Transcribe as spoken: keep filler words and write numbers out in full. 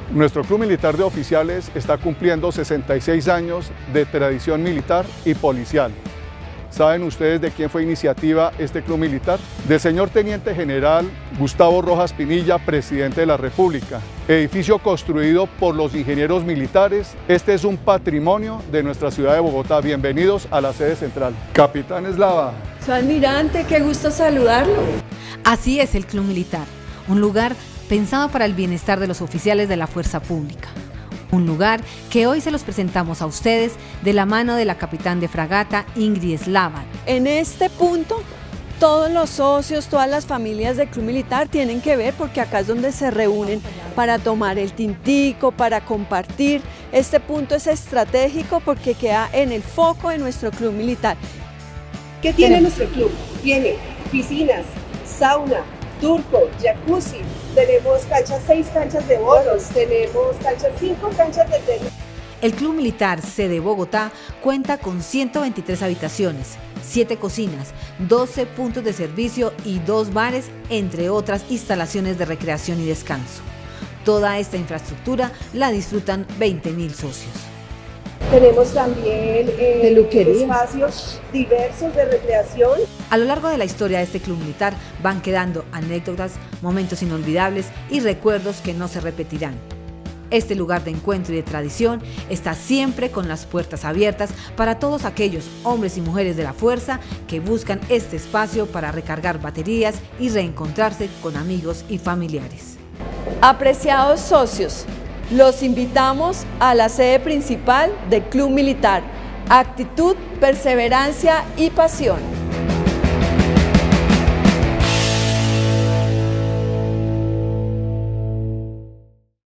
Nuestro Club Militar de Oficiales está cumpliendo sesenta y seis años de tradición militar y policial. ¿Saben ustedes de quién fue iniciativa este club militar? Del señor Teniente General Gustavo Rojas Pinilla, presidente de la República. Edificio construido por los ingenieros militares. Este es un patrimonio de nuestra ciudad de Bogotá. Bienvenidos a la sede central. Capitán Eslava. Su almirante, qué gusto saludarlo. Así es el Club Militar, un lugar pensado para el bienestar de los oficiales de la fuerza pública. Un lugar que hoy se los presentamos a ustedes de la mano de la capitán de fragata Ingrid Eslava. En este punto, todos los socios, todas las familias del Club Militar tienen que ver, porque acá es donde se reúnen para tomar el tintico, para compartir. Este punto es estratégico porque queda en el foco de nuestro Club Militar. ¿Qué tiene nuestro club? Tiene piscinas, sauna, turco, jacuzzi, tenemos canchas, seis canchas de bolos, tenemos canchas, cinco canchas de tenis. El Club Militar Sede Bogotá cuenta con ciento veintitrés habitaciones, siete cocinas, doce puntos de servicio y dos bares, entre otras instalaciones de recreación y descanso. Toda esta infraestructura la disfrutan veinte mil socios. Tenemos también eh, espacios diversos de recreación. A lo largo de la historia de este club militar van quedando anécdotas, momentos inolvidables y recuerdos que no se repetirán. Este lugar de encuentro y de tradición está siempre con las puertas abiertas para todos aquellos hombres y mujeres de la fuerza que buscan este espacio para recargar baterías y reencontrarse con amigos y familiares. Apreciados socios, los invitamos a la sede principal del Club Militar. Actitud, perseverancia y pasión.